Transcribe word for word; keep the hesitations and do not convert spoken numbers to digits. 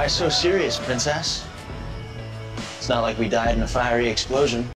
Why so serious, Princess? It's not like we died in a fiery explosion.